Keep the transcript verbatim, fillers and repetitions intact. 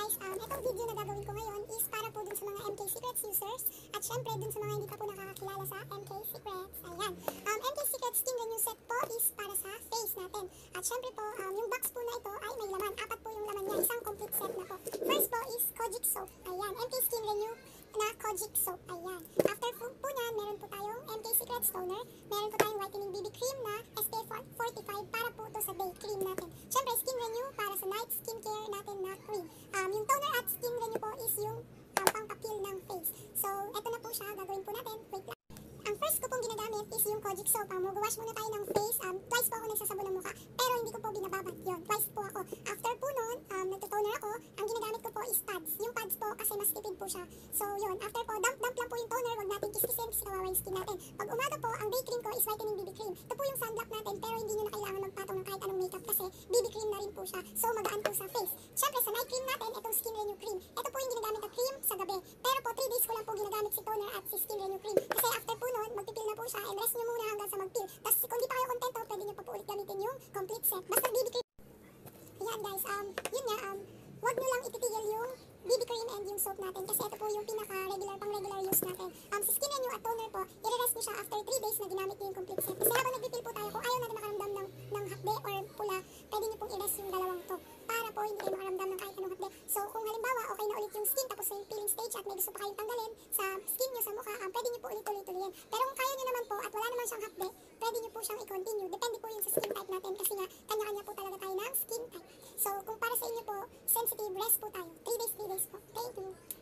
guys, um, itong video na gagawin ko ngayon is para po dun sa mga M K Secrets users at syempre dun sa mga hindi pa po nakakakilala sa M K Secrets. Ayan. Um, M K Secrets Skin Renew Set po is para sa face natin. At syempre po, um, yung box po na ito ay may laman. Apat po yung laman niya. Isang complete set na po. First po is Kojic Soap. Ayan. M K Skin Renew na Kojic Soap. Ayan. After po, po niyan, meron po tayong M K Secrets Toner. Meron po tayong whitening B B cream na S P F forty-five para po to sa day cream natin. Syempre, Skin Renew para sa night skincare natin na cream. Um, yung toner at Skin Renew po is yung um, pangpapil ng face. So, eto na po siya. Gagawin po natin. Wait lang. Ang first ko pong ginagamit is yung Kojic Soap. Um, Mag-wash muna tayo ng face. Um, twice po ako nagsasabon ng mukha. Pero hindi ko po binababad. Yun, twice po ako. After po nun, um, nagtotoner ako. Ang ginagamit ko po is pads. Yung pads po kasi mas tipid po siya. So, yun. After po, dump-dump lang po yung toner. Huwag natin kiskisin kasi kawawa yung skin natin. Pag umaga po, ang day cream ko is whitening B B cream. Ito po yung sunblock natin pero hindi nyo na kailangan magpatong ng kahit anong makeup kasi B B cream na rin po siya. So, magaan po sa face. Siyempre, sa night cream natin, itong Skin Renew cream. Ito po yung ginagamit na cream sa gabi. Pero po, three days ko lang po ginagamit si toner at si Skin Renew cream. Kasi after po nun, magpipil na po siya and rest nyo muna hanggang sa magpil. Tapos kung di pa kayo kontento, pwede nyo pa po ulit gamitin yung complete set. Basta B B cream. Ayan guys, um, yun nga, um, wag nyo lang ititigil yung B B cream and yung soap natin kasi ito po yung pinaka-regular, pang-regular use natin. Um, si Skin Renew at toner po, i-rest nyo siya after three days na ginamit nyo yung complete set. Kasi habang nagpipil po tayo, kung ayaw natin makaramdam ng, ng hakde or pula, pwede nyo pong i-rest yung dalawang to para po hindi kayo makaramdam ng kahit anong hakde. So kung halimbawa, okay na ulit yung skin tapos yung peeling stage at may gusto pa kayong tanggalin sa skin nyo sa mukha, um, pwede nyo po ulit-ulit-ulitin. Pero kung kaya nyo naman po at wala naman siyang hakde, pwede nyo po siyang i-continue. Depende po yun sa skin type natin kasi nga, kanya-kanya po talaga tayo ng skin type. So kung para sa inyo po, sensitive, rest po tayo. three days, three days po. Thank you.